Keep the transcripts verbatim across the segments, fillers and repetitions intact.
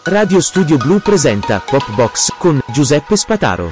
Radio Studio Blu presenta Pop Box con Giuseppe Spataro.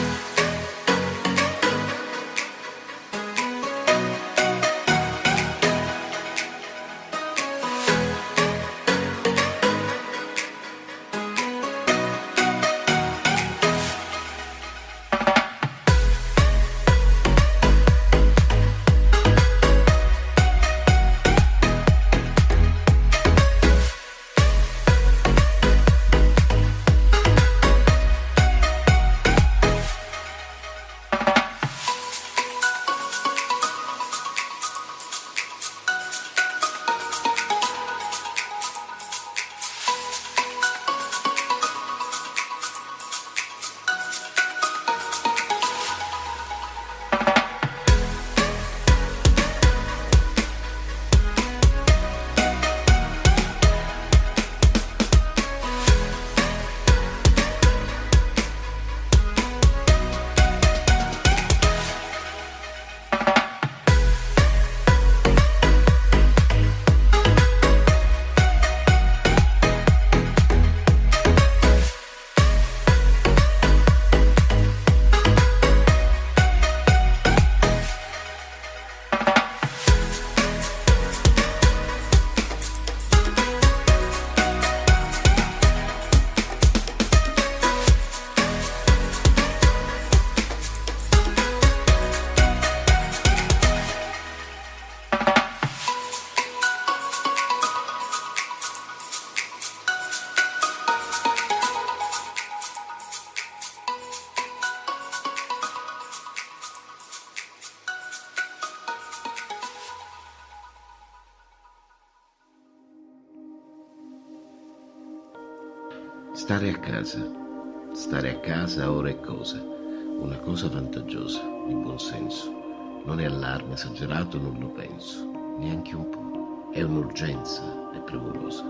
Stare a casa, stare a casa ora è cosa, una cosa vantaggiosa, di buon senso. Non è allarme esagerato, non lo penso, neanche un po'. È un'urgenza, è premurosa.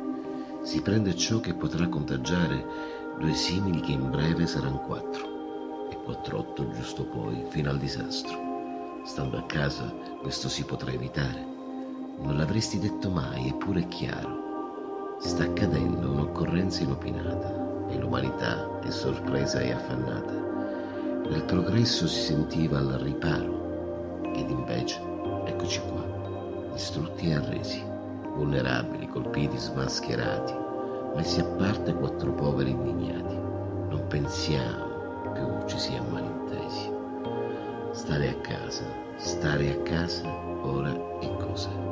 Si prende ciò che potrà contagiare due simili che in breve saranno quattro, e quattr'otto giusto poi, fino al disastro. Stando a casa questo si potrà evitare. Non l'avresti detto mai, eppure è chiaro. Sta accadendo un'occorrenza inopinata e l'umanità è sorpresa e affannata. Nel progresso si sentiva al riparo ed invece eccoci qua, distrutti e arresi, vulnerabili, colpiti, smascherati, messi a parte quattro poveri indignati. Non pensiamo più ci sia malintesi. Stare a casa, stare a casa ora è cosa.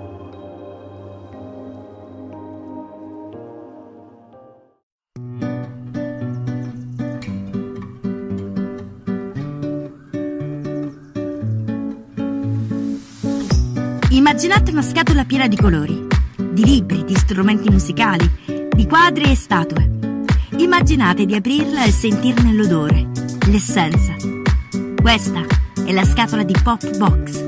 Immaginate una scatola piena di colori, di libri, di strumenti musicali, di quadri e statue. Immaginate di aprirla e sentirne l'odore, l'essenza. Questa è la scatola di Pop Box.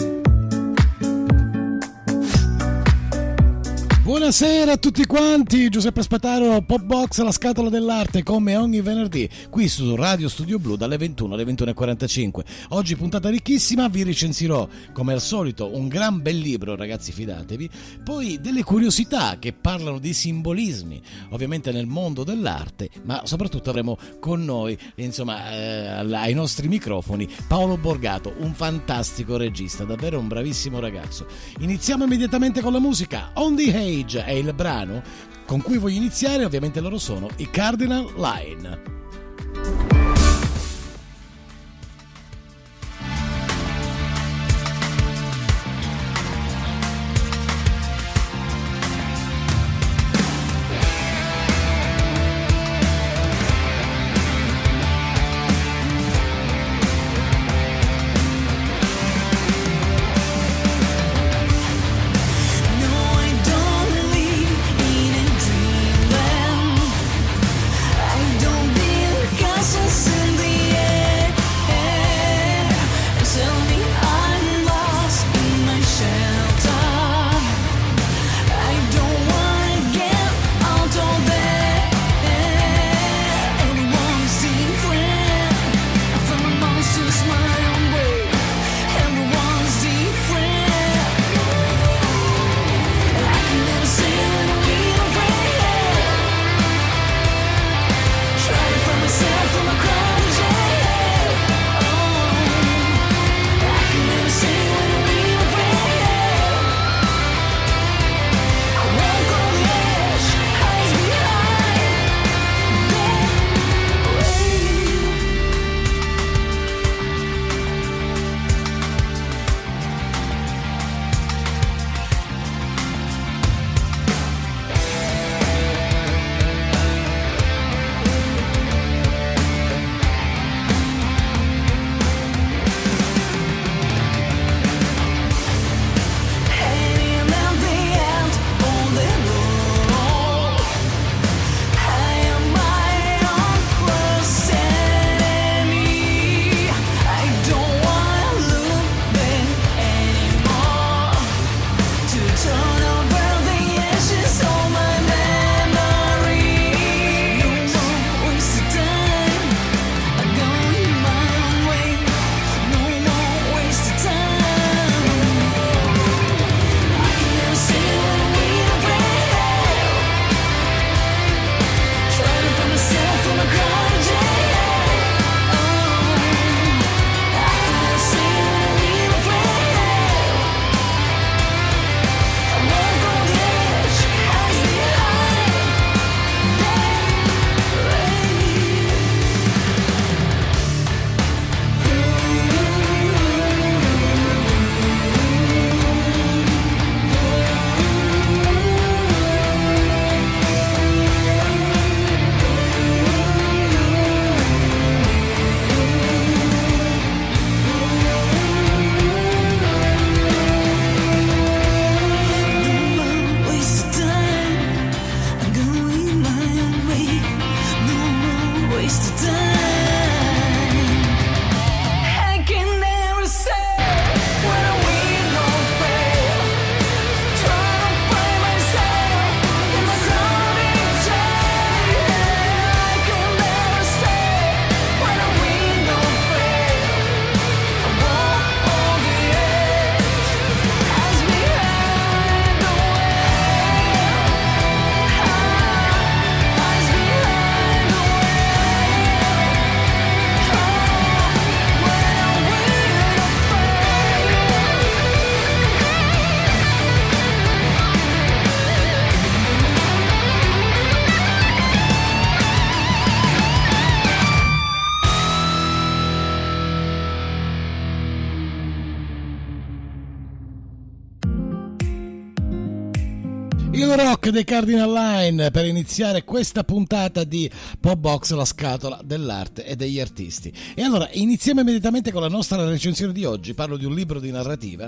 Buonasera a tutti quanti, Giuseppe Spataro, Pop Box, la scatola dell'arte, come ogni venerdì, qui su Radio Studio Blu dalle ventuno alle ventuno e quarantacinque. Oggi puntata ricchissima, vi recensirò come al solito un gran bel libro, ragazzi, fidatevi, poi delle curiosità che parlano di simbolismi, ovviamente nel mondo dell'arte, ma soprattutto avremo con noi, insomma, eh, ai nostri microfoni, Paolo Borgato, un fantastico regista, davvero un bravissimo ragazzo. Iniziamo immediatamente con la musica. On the Age è il brano con cui voglio iniziare, ovviamente loro sono i Cardinal Line. Don't Il rock dei Cardinal Line per iniziare questa puntata di Pop Box, la scatola dell'arte e degli artisti. E allora iniziamo immediatamente con la nostra recensione di oggi. Parlo di un libro di narrativa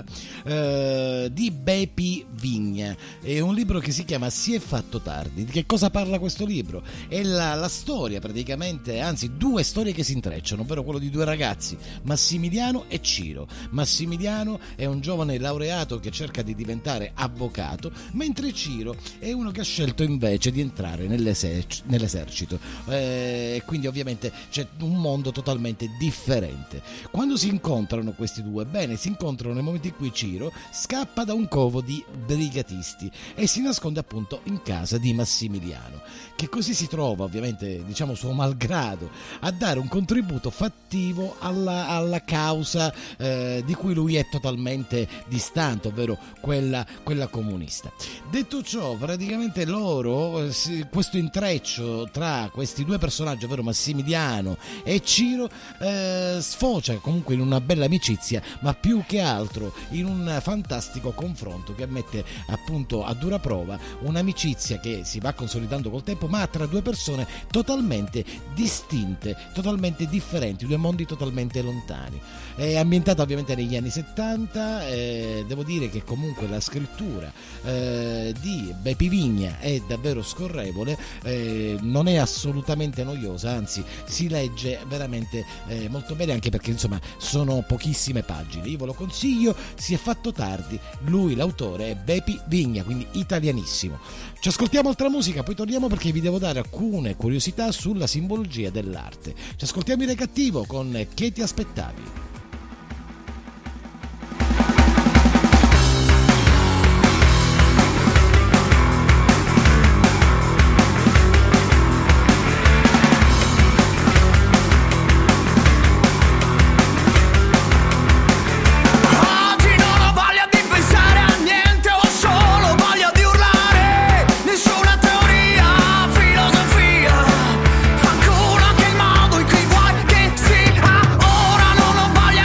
eh, di Bepi Vigna. È un libro che si chiama Si è fatto tardi. Di che cosa parla questo libro? È la, la storia praticamente, anzi due storie che si intrecciano, ovvero quello di due ragazzi, Massimiliano e Ciro. Massimiliano è un giovane laureato che cerca di diventare avvocato, mentre Ciro è uno che ha scelto invece di entrare nell'eser- nell'esercito e eh, quindi ovviamente c'è un mondo totalmente differente. Quando si incontrano questi due, bene, si incontrano nel momento in cui Ciro scappa da un covo di brigatisti e si nasconde appunto in casa di Massimiliano, che così si trova ovviamente, diciamo suo malgrado, a dare un contributo fattivo alla, alla causa eh, di cui lui è totalmente distante, ovvero quella, quella comunista. Detto ciò, praticamente loro, questo intreccio tra questi due personaggi, ovvero Massimiliano e Ciro, eh, sfocia comunque in una bella amicizia, ma più che altro in un fantastico confronto che mette appunto a dura prova un'amicizia che si va consolidando col tempo, ma tra due persone totalmente distinte, totalmente differenti, due mondi totalmente lontani. È ambientata ovviamente negli anni settanta, eh, devo dire che comunque la scrittura eh, di Bepi Vigna è davvero scorrevole, eh, non è assolutamente noiosa, anzi si legge veramente eh, molto bene, anche perché insomma sono pochissime pagine. Io ve lo consiglio, Si è fatto tardi. Lui, l'autore, è Bepi Vigna, quindi italianissimo. Ci ascoltiamo altra musica, poi torniamo perché vi devo dare alcune curiosità sulla simbologia dell'arte. Ci ascoltiamo il Recattivo con Che ti aspettavi? Fanculo anche il modo in cui vuoi che sia. Ora non ho voglia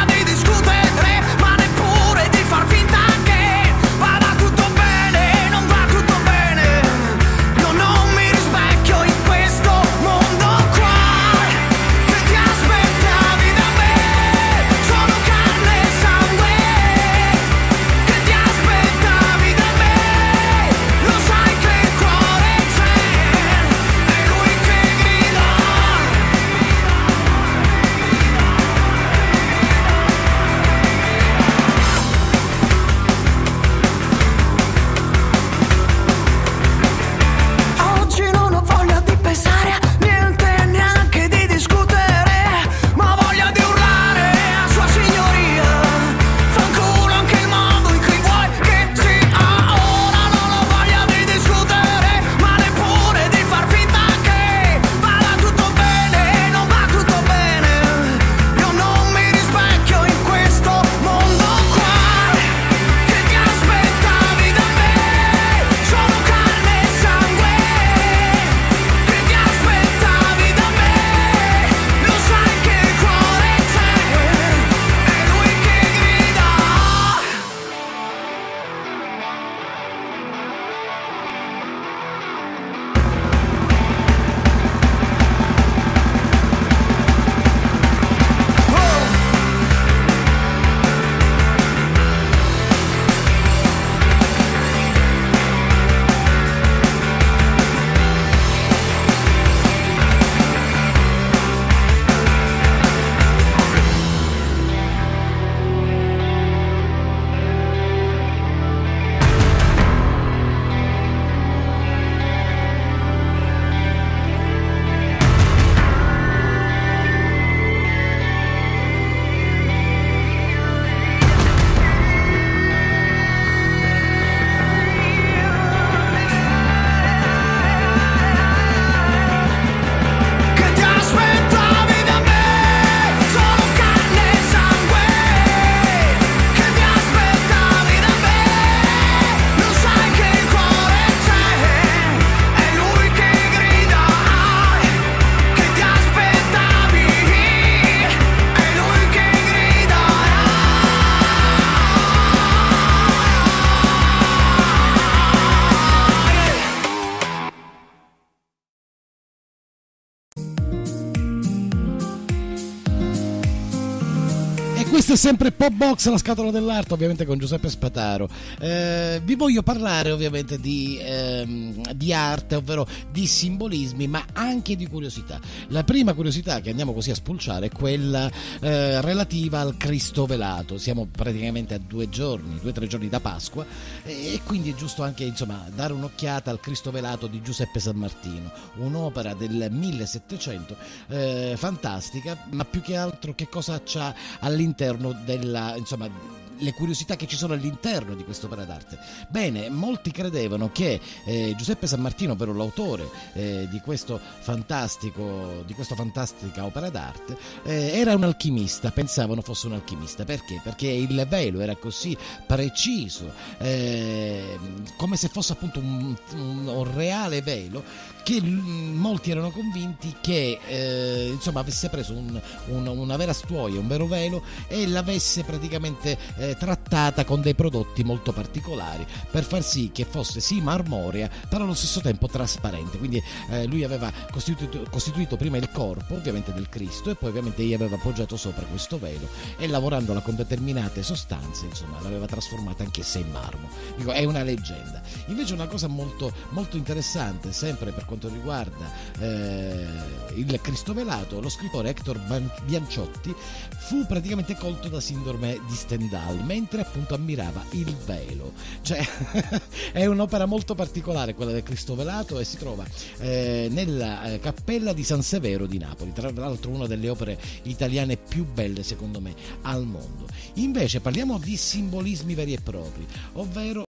Questo è sempre Pop Box, la scatola dell'arte, ovviamente con Giuseppe Spataro. Eh, vi voglio parlare ovviamente di, ehm, di arte, ovvero di simbolismi, ma anche di curiosità. La prima curiosità che andiamo così a spulciare è quella eh, relativa al Cristo velato. Siamo praticamente a due giorni, due o tre giorni da Pasqua, e quindi è giusto anche insomma dare un'occhiata al Cristo velato di Giuseppe Sammartino, un'opera del millesettecento eh, fantastica, ma più che altro che cosa c'ha all'interno della, insomma, le curiosità che ci sono all'interno di quest'opera d'arte. Bene, molti credevano che eh, Giuseppe Sammartino, ovvero l'autore eh, di questo fantastico di questa fantastica opera d'arte, eh, era un alchimista, pensavano fosse un alchimista. Perché? Perché il velo era così preciso, eh, come se fosse appunto un, un, un reale velo, che molti erano convinti che eh, insomma avesse preso un, un, una vera stuoia, un vero velo, e l'avesse praticamente eh, trattata con dei prodotti molto particolari per far sì che fosse sì marmorea, però allo stesso tempo trasparente. Quindi eh, lui aveva costituito, costituito prima il corpo ovviamente del Cristo, e poi ovviamente gli aveva appoggiato sopra questo velo, e lavorandola con determinate sostanze insomma l'aveva trasformata anch'essa in marmo. Dico, è una leggenda. Invece una cosa molto, molto interessante, sempre per quanto riguarda eh, il Cristo velato, lo scrittore Hector Bianciotti fu praticamente colto da sindrome di Stendhal mentre appunto ammirava il velo. Cioè è un'opera molto particolare quella del Cristo velato, e si trova eh, nella eh, cappella di San Severo di Napoli, tra l'altro una delle opere italiane più belle secondo me al mondo. Invece parliamo di simbolismi veri e propri, ovvero